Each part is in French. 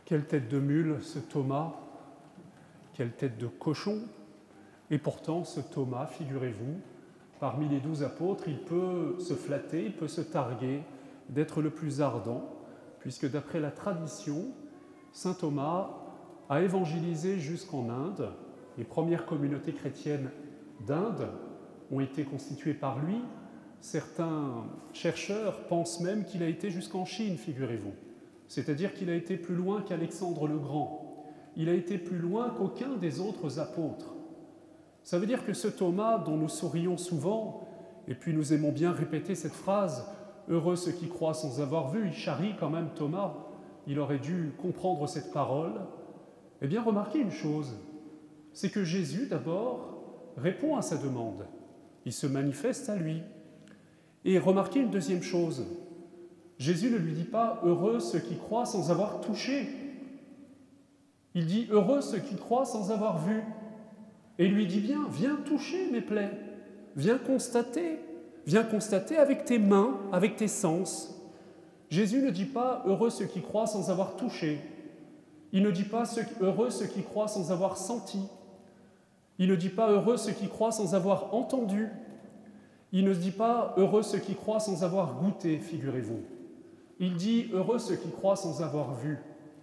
Quelle tête de mule ce Thomas, quelle tête de cochon. Et pourtant, ce Thomas, figurez-vous, parmi les 12 apôtres, il peut se flatter, il peut se targuer d'être le plus ardent, puisque d'après la tradition, saint Thomas a évangélisé jusqu'en Inde. Les premières communautés chrétiennes d'Inde ont été constituées par lui. Certains chercheurs pensent même qu'il a été jusqu'en Chine, figurez-vous. C'est-à-dire qu'il a été plus loin qu'Alexandre le Grand. Il a été plus loin qu'aucun des autres apôtres. Ça veut dire que ce Thomas, dont nous sourions souvent, et puis nous aimons bien répéter cette phrase « Heureux ceux qui croient sans avoir vu », il charrie quand même Thomas, il aurait dû comprendre cette parole. Eh bien, remarquez une chose, c'est que Jésus, d'abord, répond à sa demande. Il se manifeste à lui. Et remarquez une deuxième chose, Jésus ne lui dit pas « Heureux ceux qui croient sans avoir touché ». Il dit « Heureux ceux qui croient sans avoir vu ». Et il lui dit bien « Viens toucher mes plaies, viens constater avec tes mains, avec tes sens ». Jésus ne dit pas « Heureux ceux qui croient sans avoir touché ». Il ne dit pas « Heureux ceux qui croient sans avoir senti ». Il ne dit pas « Heureux ceux qui croient sans avoir entendu ». Il ne dit pas « Heureux ceux qui croient sans avoir goûté », figurez-vous. Il dit « Heureux ceux qui croient sans avoir vu ».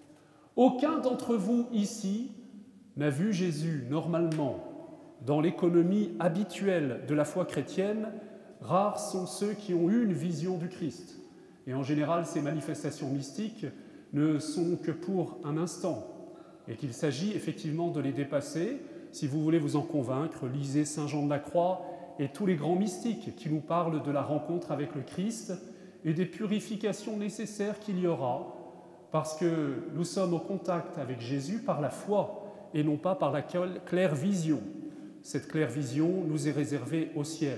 Aucun d'entre vous ici n'a vu Jésus normalement. Dans l'économie habituelle de la foi chrétienne, rares sont ceux qui ont eu une vision du Christ. Et en général, ces manifestations mystiques ne sont que pour un instant, et qu'il s'agit effectivement de les dépasser. Si vous voulez vous en convaincre, lisez Saint Jean de la Croix et tous les grands mystiques qui nous parlent de la rencontre avec le Christ et des purifications nécessaires qu'il y aura, parce que nous sommes au contact avec Jésus par la foi et non pas par la claire vision. Cette claire vision nous est réservée au ciel.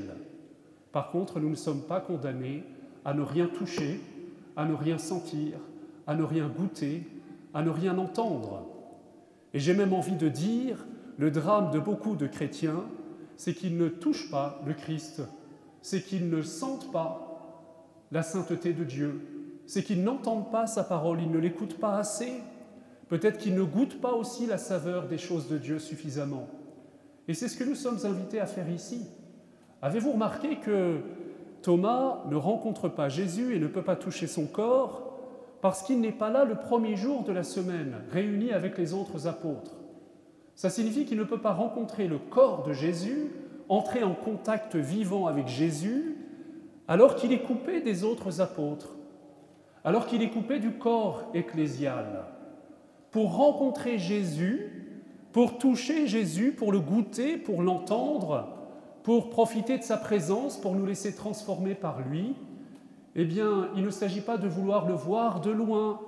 Par contre, nous ne sommes pas condamnés à ne rien toucher, à ne rien sentir, à ne rien goûter, à ne rien entendre. Et j'ai même envie de dire, le drame de beaucoup de chrétiens, c'est qu'ils ne touchent pas le Christ, c'est qu'ils ne sentent pas la sainteté de Dieu, c'est qu'ils n'entendent pas sa parole, ils ne l'écoutent pas assez, peut-être qu'ils ne goûtent pas aussi la saveur des choses de Dieu suffisamment. Et c'est ce que nous sommes invités à faire ici. Avez-vous remarqué que Thomas ne rencontre pas Jésus et ne peut pas toucher son corps parce qu'il n'est pas là le premier jour de la semaine, réuni avec les autres apôtres? Ça signifie qu'il ne peut pas rencontrer le corps de Jésus, entrer en contact vivant avec Jésus, alors qu'il est coupé des autres apôtres, alors qu'il est coupé du corps ecclésial. Pour rencontrer Jésus, pour toucher Jésus, pour le goûter, pour l'entendre, pour profiter de sa présence, pour nous laisser transformer par lui, eh bien, il ne s'agit pas de vouloir le voir de loin,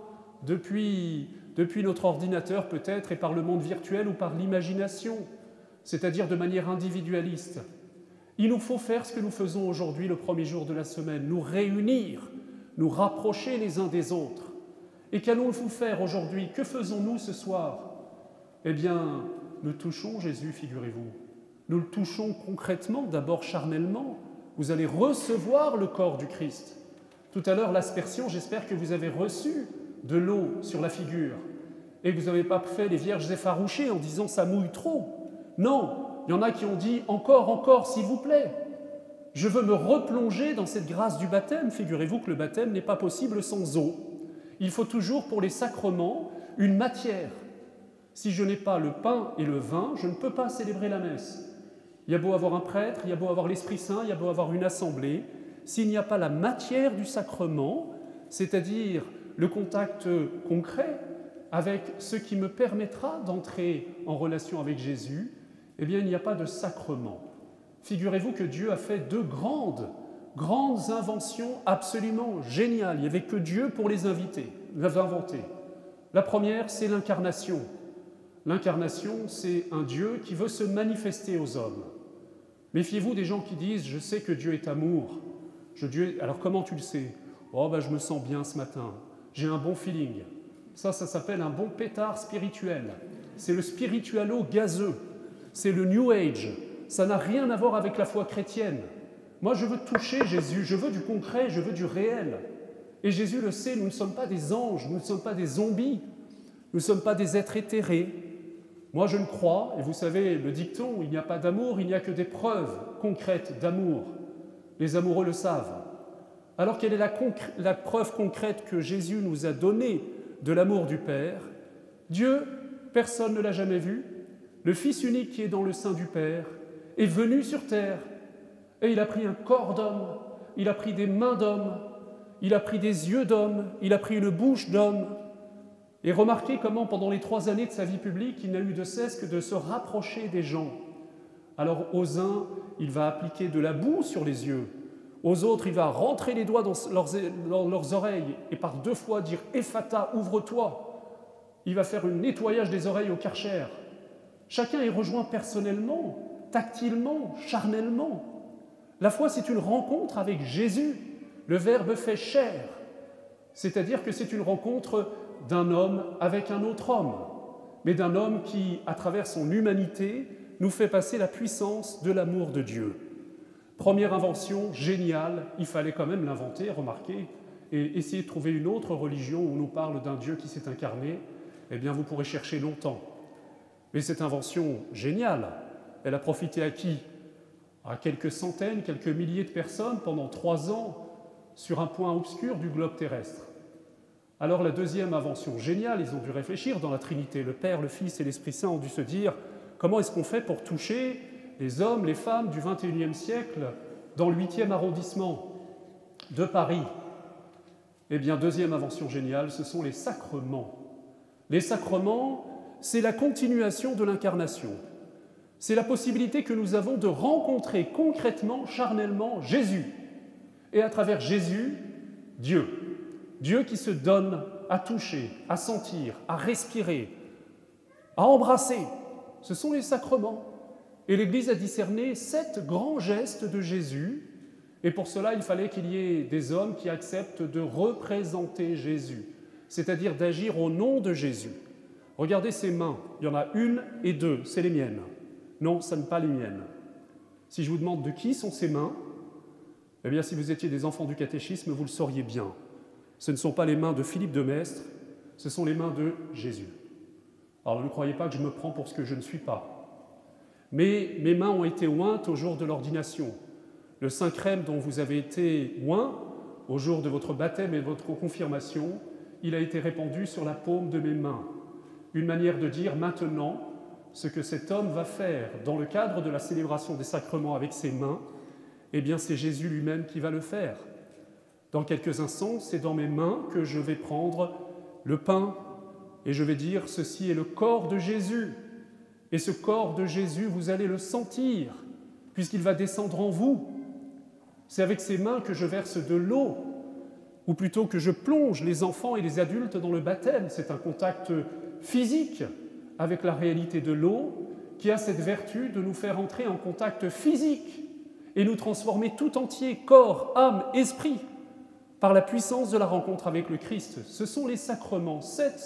depuis notre ordinateur peut-être, et par le monde virtuel ou par l'imagination, c'est-à-dire de manière individualiste. Il nous faut faire ce que nous faisons aujourd'hui le premier jour de la semaine, nous réunir, nous rapprocher les uns des autres. Et qu'allons-nous faire aujourd'hui? Que faisons-nous ce soir? Eh bien, nous touchons Jésus, figurez-vous. Nous le touchons concrètement, d'abord charnellement. Vous allez recevoir le corps du Christ. Tout à l'heure, l'aspersion, j'espère que vous avez reçu de l'eau sur la figure et que vous n'avez pas fait les vierges effarouchées en disant « ça mouille trop ». Non, il y en a qui ont dit « encore, s'il vous plaît ». Je veux me replonger dans cette grâce du baptême. Figurez-vous que le baptême n'est pas possible sans eau. Il faut toujours, pour les sacrements, une matière. Si je n'ai pas le pain et le vin, je ne peux pas célébrer la messe. Il y a beau avoir un prêtre, il y a beau avoir l'Esprit Saint, il y a beau avoir une assemblée. S'il n'y a pas la matière du sacrement, c'est-à-dire le contact concret avec ce qui me permettra d'entrer en relation avec Jésus, eh bien, il n'y a pas de sacrement. Figurez-vous que Dieu a fait deux grandes inventions absolument géniales. Il n'y avait que Dieu pour les inventer. La première, c'est l'incarnation. L'incarnation, c'est un Dieu qui veut se manifester aux hommes. Méfiez-vous des gens qui disent « je sais que Dieu est amour ». Alors comment tu le sais? « Oh, je me sens bien ce matin, j'ai un bon feeling ». Ça s'appelle un bon pétard spirituel. C'est le spiritualo gazeux, c'est le New Age. Ça n'a rien à voir avec la foi chrétienne. Moi, je veux toucher Jésus, je veux du concret, je veux du réel. Et Jésus le sait, nous ne sommes pas des anges, nous ne sommes pas des zombies. Nous ne sommes pas des êtres éthérés. Moi, je ne crois, et vous savez, le dicton, il n'y a pas d'amour, il n'y a que des preuves concrètes d'amour. Les amoureux le savent. Alors, quelle est la preuve concrète que Jésus nous a donnée de l'amour du Père? Dieu, personne ne l'a jamais vu. Le Fils unique qui est dans le sein du Père est venu sur terre. Et il a pris un corps d'homme, il a pris des mains d'homme, il a pris des yeux d'homme, il a pris une bouche d'homme. Et remarquez comment, pendant les 3 années de sa vie publique, il n'a eu de cesse que de se rapprocher des gens. Alors, aux uns, il va appliquer de la boue sur les yeux. Aux autres, il va rentrer les doigts dans leurs oreilles et par 2 fois dire « Ephata, ouvre-toi ». Il va faire un nettoyage des oreilles au Karcher. Chacun est rejoint personnellement, tactilement, charnellement. La foi, c'est une rencontre avec Jésus, le Verbe fait chair. C'est-à-dire que c'est une rencontre d'un homme avec un autre homme, mais d'un homme qui, à travers son humanité, nous fait passer la puissance de l'amour de Dieu. Première invention, géniale, il fallait quand même l'inventer, remarquez, et essayer de trouver une autre religion où on nous parle d'un Dieu qui s'est incarné, eh bien vous pourrez chercher longtemps. Mais cette invention géniale, elle a profité à qui? À quelques centaines, quelques milliers de personnes pendant 3 ans sur un point obscur du globe terrestre. Alors la deuxième invention géniale, ils ont dû réfléchir dans la Trinité, le Père, le Fils et l'Esprit Saint ont dû se dire comment est-ce qu'on fait pour toucher les hommes, les femmes du XXIe siècle dans le 8e arrondissement de Paris? Eh bien, deuxième invention géniale, ce sont les sacrements. Les sacrements, c'est la continuation de l'incarnation. C'est la possibilité que nous avons de rencontrer concrètement, charnellement, Jésus. Et à travers Jésus, Dieu. Dieu qui se donne à toucher, à sentir, à respirer, à embrasser. Ce sont les sacrements. Et l'Église a discerné 7 grands gestes de Jésus. Et pour cela, il fallait qu'il y ait des hommes qui acceptent de représenter Jésus, c'est-à-dire d'agir au nom de Jésus. Regardez ces mains, il y en a 1 et 2, c'est les miennes. Non, ce ne sont pas les miennes. Si je vous demande de qui sont ces mains, eh bien, si vous étiez des enfants du catéchisme, vous le sauriez bien. Ce ne sont pas les mains de Philippe de Maistre, ce sont les mains de Jésus. Alors, ne croyez pas que je me prends pour ce que je ne suis pas. Mais mes mains ont été ointes au jour de l'ordination. Le Saint-Crème dont vous avez été oint au jour de votre baptême et de votre confirmation, il a été répandu sur la paume de mes mains. Une manière de dire maintenant ce que cet homme va faire dans le cadre de la célébration des sacrements avec ses mains, eh bien c'est Jésus lui-même qui va le faire. Dans quelques instants, c'est dans mes mains que je vais prendre le pain et je vais dire « Ceci est le corps de Jésus ». Et ce corps de Jésus, vous allez le sentir, puisqu'il va descendre en vous. C'est avec ces mains que je verse de l'eau, ou plutôt que je plonge les enfants et les adultes dans le baptême. C'est un contact physique avec la réalité de l'eau qui a cette vertu de nous faire entrer en contact physique et nous transformer tout entier, corps, âme, esprit, par la puissance de la rencontre avec le Christ. Ce sont les sacrements,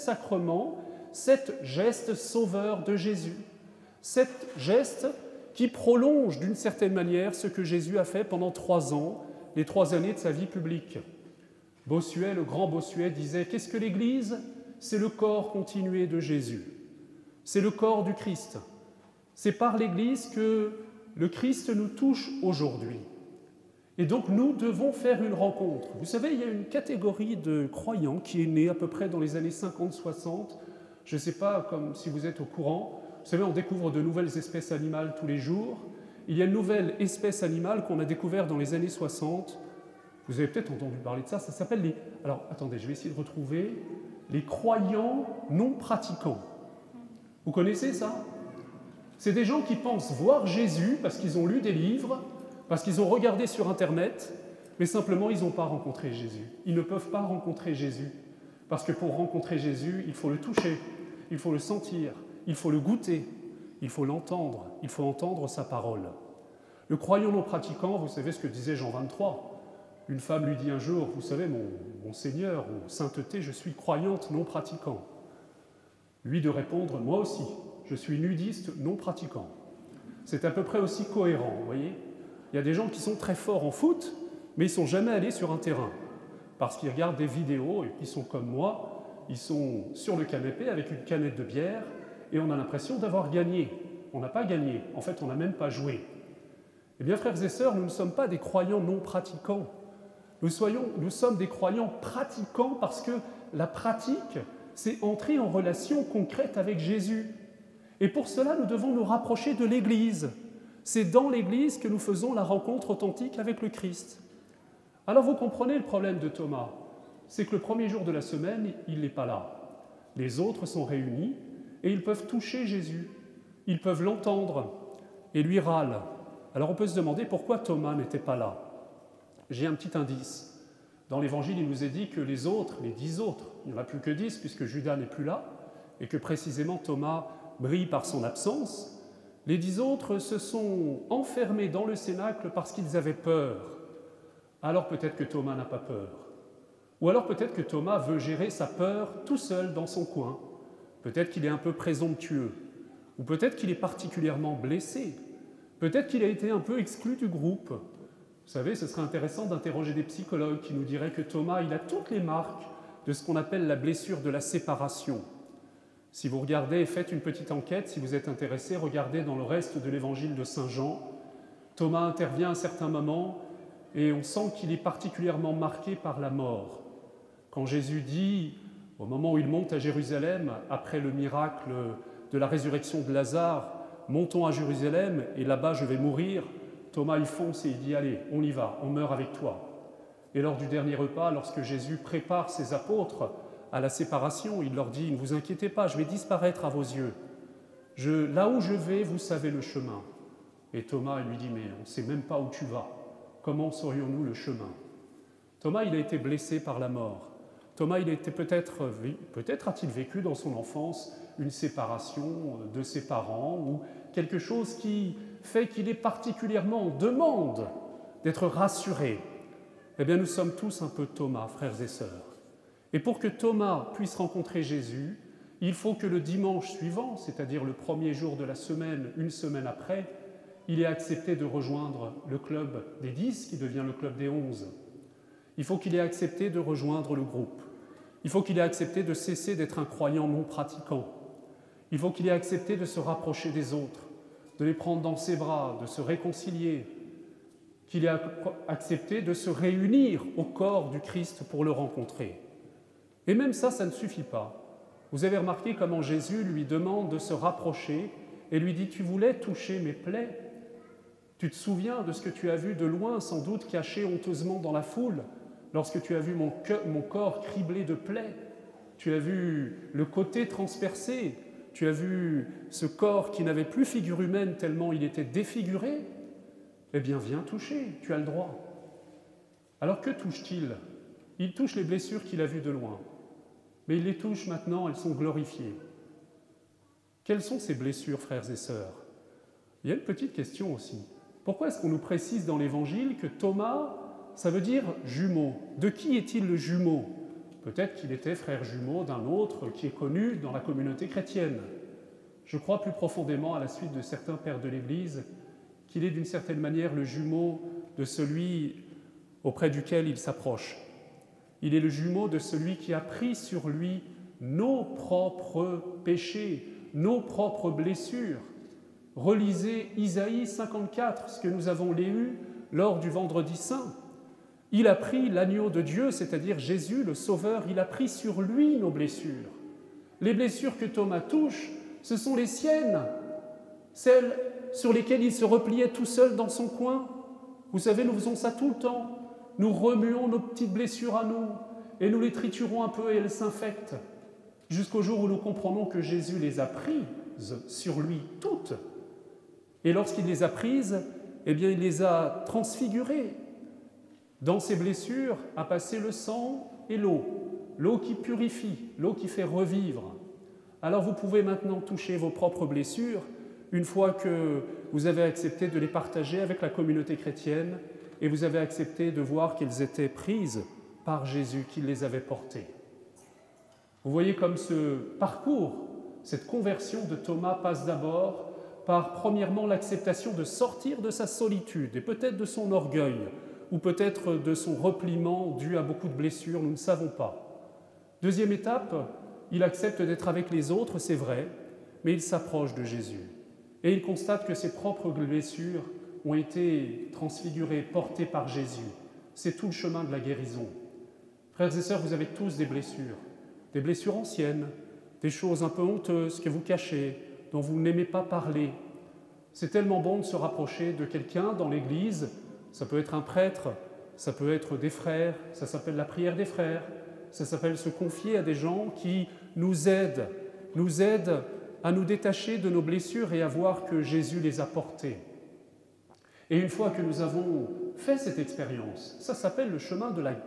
7 gestes sauveurs de Jésus. 7 gestes qui prolongent d'une certaine manière ce que Jésus a fait pendant 3 ans, les 3 années de sa vie publique. Bossuet, le grand Bossuet, disait « Qu'est-ce que l'Église ? C'est le corps continué de Jésus. C'est le corps du Christ. C'est par l'Église que le Christ nous touche aujourd'hui. Et donc nous devons faire une rencontre. Vous savez, il y a une catégorie de croyants qui est née à peu près dans les années 50-60. Je ne sais pas comme si vous êtes au courant. Vous savez, on découvre de nouvelles espèces animales tous les jours. Il y a une nouvelle espèce animale qu'on a découverte dans les années 60. Vous avez peut-être entendu parler de ça. Ça s'appelle les... Alors, attendez, je vais essayer de retrouver les croyants non pratiquants. Vous connaissez ça? C'est des gens qui pensent voir Jésus parce qu'ils ont lu des livres, parce qu'ils ont regardé sur Internet, mais simplement, ils n'ont pas rencontré Jésus. Ils ne peuvent pas rencontrer Jésus. Parce que pour rencontrer Jésus, il faut le toucher, il faut le sentir, il faut le goûter, il faut l'entendre, il faut entendre sa parole. Le croyant non pratiquant, vous savez ce que disait Jean 23. Une femme lui dit un jour, vous savez, mon Seigneur, mon sainteté, je suis croyante non pratiquant. Lui de répondre, moi aussi, je suis nudiste non pratiquant. C'est à peu près aussi cohérent, vous voyez. Il y a des gens qui sont très forts en foot, mais ils ne sont jamais allés sur un terrain, parce qu'ils regardent des vidéos et qui sont comme moi, ils sont sur le canapé avec une canette de bière et on a l'impression d'avoir gagné. On n'a pas gagné, en fait on n'a même pas joué. Eh bien frères et sœurs, nous ne sommes pas des croyants non pratiquants. Nous sommes des croyants pratiquants parce que la pratique, c'est entrer en relation concrète avec Jésus. Et pour cela, nous devons nous rapprocher de l'Église. C'est dans l'Église que nous faisons la rencontre authentique avec le Christ. Alors vous comprenez le problème de Thomas, c'est que le premier jour de la semaine, il n'est pas là. Les autres sont réunis et ils peuvent toucher Jésus, ils peuvent l'entendre et lui râlent. Alors on peut se demander pourquoi Thomas n'était pas là. J'ai un petit indice. Dans l'Évangile, il nous est dit que les autres, les 10 autres, il n'y en a plus que 10 puisque Judas n'est plus là, et que précisément Thomas brille par son absence. Les 10 autres se sont enfermés dans le cénacle parce qu'ils avaient peur. Alors peut-être que Thomas n'a pas peur. Ou alors peut-être que Thomas veut gérer sa peur tout seul dans son coin. Peut-être qu'il est un peu présomptueux. Ou peut-être qu'il est particulièrement blessé. Peut-être qu'il a été un peu exclu du groupe. Vous savez, ce serait intéressant d'interroger des psychologues qui nous diraient que Thomas, il a toutes les marques de ce qu'on appelle la blessure de la séparation. Si vous regardez, faites une petite enquête, si vous êtes intéressé, regardez dans le reste de l'évangile de Saint Jean. Thomas intervient à un certain moment et on sent qu'il est particulièrement marqué par la mort. Quand Jésus dit, au moment où il monte à Jérusalem, après le miracle de la résurrection de Lazare, « Montons à Jérusalem et là-bas je vais mourir », Thomas il fonce et il dit « Allez, on y va, on meurt avec toi ». Et lors du dernier repas, lorsque Jésus prépare ses apôtres à la séparation, il leur dit « Ne vous inquiétez pas, je vais disparaître à vos yeux. Là où je vais, vous savez le chemin. » Et Thomas lui dit « Mais on ne sait même pas où tu vas. Comment saurions-nous le chemin ?» Thomas, il a été blessé par la mort. Thomas, il a été peut-être a-t-il vécu dans son enfance une séparation de ses parents ou quelque chose qui fait qu'il est particulièrement en demande d'être rassuré. Eh bien, nous sommes tous un peu Thomas, frères et sœurs. Et pour que Thomas puisse rencontrer Jésus, il faut que le dimanche suivant, c'est-à-dire le premier jour de la semaine, une semaine après, il ait accepté de rejoindre le club des 10 qui devient le club des 11. Il faut qu'il ait accepté de rejoindre le groupe. Il faut qu'il ait accepté de cesser d'être un croyant non pratiquant. Il faut qu'il ait accepté de se rapprocher des autres, de les prendre dans ses bras, de se réconcilier, qu'il ait accepté de se réunir au corps du Christ pour le rencontrer. Et même ça ne suffit pas. Vous avez remarqué comment Jésus lui demande de se rapprocher et lui dit « Tu voulais toucher mes plaies ? Tu te souviens de ce que tu as vu de loin, sans doute caché honteusement dans la foule, lorsque tu as vu mon corps criblé de plaies, tu as vu le côté transpercé, tu as vu ce corps qui n'avait plus figure humaine tellement il était défiguré. Eh bien, viens toucher, tu as le droit. » Alors que touche-t-il ? Il touche les blessures qu'il a vues de loin. Mais il les touche maintenant, elles sont glorifiées. Quelles sont ces blessures, frères et sœurs ? Il y a une petite question aussi. Pourquoi est-ce qu'on nous précise dans l'Évangile que Thomas, ça veut dire jumeau ? De qui est-il le jumeau ? Peut-être qu'il était frère jumeau d'un autre qui est connu dans la communauté chrétienne. Je crois plus profondément, à la suite de certains pères de l'Église, qu'il est d'une certaine manière le jumeau de celui auprès duquel il s'approche. Il est le jumeau de celui qui a pris sur lui nos propres péchés, nos propres blessures. Relisez Isaïe 54, ce que nous avons lu lors du Vendredi Saint. Il a pris l'agneau de Dieu, c'est-à-dire Jésus, le Sauveur, il a pris sur lui nos blessures. Les blessures que Thomas touche, ce sont les siennes, celles sur lesquelles il se repliait tout seul dans son coin. Vous savez, nous faisons ça tout le temps. Nous remuons nos petites blessures à nous et nous les triturons un peu et elles s'infectent, jusqu'au jour où nous comprenons que Jésus les a prises sur lui toutes. Et lorsqu'il les a prises, eh bien, il les a transfigurées. Dans ces blessures a passé le sang et l'eau qui purifie, l'eau qui fait revivre. Alors vous pouvez maintenant toucher vos propres blessures une fois que vous avez accepté de les partager avec la communauté chrétienne et vous avez accepté de voir qu'elles étaient prises par Jésus, qui les avait portées. Vous voyez comme ce parcours, cette conversion de Thomas passe d'abord par, premièrement, l'acceptation de sortir de sa solitude et peut-être de son orgueil, ou peut-être de son repliement dû à beaucoup de blessures, nous ne savons pas. Deuxième étape, il accepte d'être avec les autres, c'est vrai, mais il s'approche de Jésus. Et il constate que ses propres blessures ont été transfigurées, portées par Jésus. C'est tout le chemin de la guérison. Frères et sœurs, vous avez tous des blessures anciennes, des choses un peu honteuses que vous cachez, dont vous n'aimez pas parler. C'est tellement bon de se rapprocher de quelqu'un dans l'Église, ça peut être un prêtre, ça peut être des frères, ça s'appelle la prière des frères, ça s'appelle se confier à des gens qui nous aident à nous détacher de nos blessures et à voir que Jésus les a portées. Et une fois que nous avons fait cette expérience, ça s'appelle le chemin de la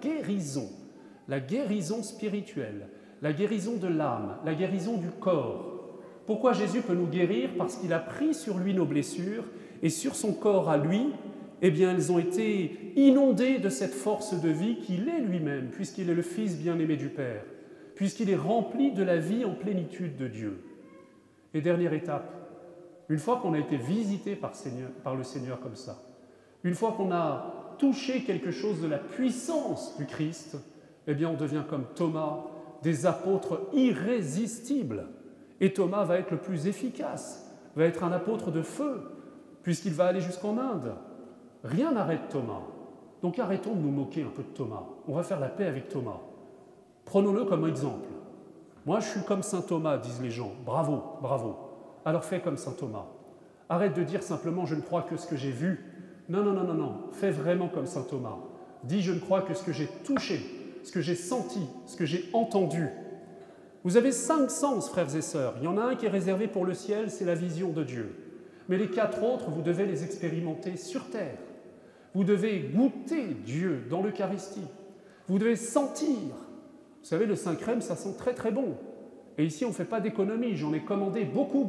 guérison spirituelle, la guérison de l'âme, la guérison du corps. Pourquoi Jésus peut nous guérir? Parce qu'il a pris sur lui nos blessures et sur son corps à lui, eh bien, elles ont été inondées de cette force de vie qu'il est lui-même, puisqu'il est le Fils bien-aimé du Père, puisqu'il est rempli de la vie en plénitude de Dieu. Et dernière étape, une fois qu'on a été visité par le Seigneur comme ça, une fois qu'on a touché quelque chose de la puissance du Christ, eh bien, on devient comme Thomas, des apôtres irrésistibles. Et Thomas va être le plus efficace, va être un apôtre de feu, puisqu'il va aller jusqu'en Inde. Rien n'arrête Thomas. Donc arrêtons de nous moquer un peu de Thomas. On va faire la paix avec Thomas. Prenons-le comme exemple. Moi, je suis comme saint Thomas, disent les gens. Bravo, bravo. Alors fais comme saint Thomas. Arrête de dire simplement « je ne crois que ce que j'ai vu ». Non. Fais vraiment comme saint Thomas. Dis « je ne crois que ce que j'ai touché, ce que j'ai senti, ce que j'ai entendu ». Vous avez 5 sens, frères et sœurs. Il y en a un qui est réservé pour le ciel, c'est la vision de Dieu. Mais les 4 autres, vous devez les expérimenter sur terre. Vous devez goûter Dieu dans l'Eucharistie. Vous devez sentir. Vous savez, le Saint-Crème, ça sent très très bon. Et ici, on ne fait pas d'économie. J'en ai commandé beaucoup,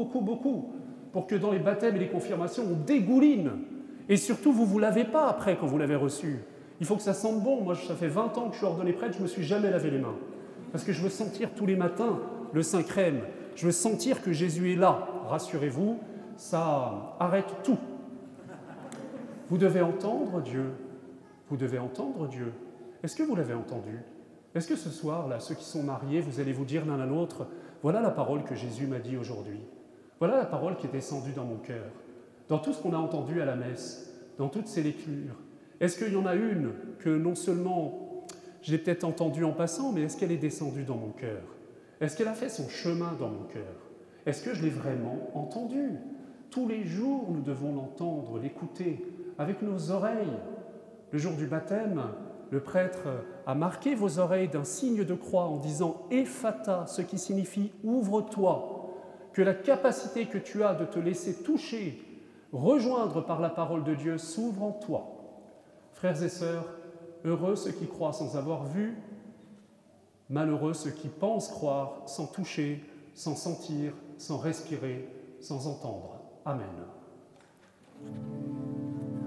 pour que dans les baptêmes et les confirmations, on dégouline. Et surtout, vous ne vous lavez pas après quand vous l'avez reçu. Il faut que ça sente bon. Moi, ça fait 20 ans que je suis ordonné prêtre, je ne me suis jamais lavé les mains. Parce que je veux sentir tous les matins le Saint-Crème. Je veux sentir que Jésus est là. Rassurez-vous, ça arrête tout. Vous devez entendre Dieu. Vous devez entendre Dieu. Est-ce que vous l'avez entendu? Est-ce que ce soir, là, ceux qui sont mariés, vous allez vous dire l'un à l'autre, voilà la parole que Jésus m'a dit aujourd'hui. Voilà la parole qui est descendue dans mon cœur. Dans tout ce qu'on a entendu à la messe, dans toutes ces lectures. Est-ce qu'il y en a une que non seulement je l'ai peut-être entendue en passant, mais est-ce qu'elle est descendue dans mon cœur? Est-ce qu'elle a fait son chemin dans mon cœur? Est-ce que je l'ai vraiment entendue? Tous les jours, nous devons l'entendre, l'écouter, avec nos oreilles. Le jour du baptême, le prêtre a marqué vos oreilles d'un signe de croix en disant « Ephata », ce qui signifie « ouvre-toi », que la capacité que tu as de te laisser toucher, rejoindre par la parole de Dieu s'ouvre en toi. Frères et sœurs, heureux ceux qui croient sans avoir vu, malheureux ceux qui pensent croire sans toucher, sans sentir, sans respirer, sans entendre. Amen.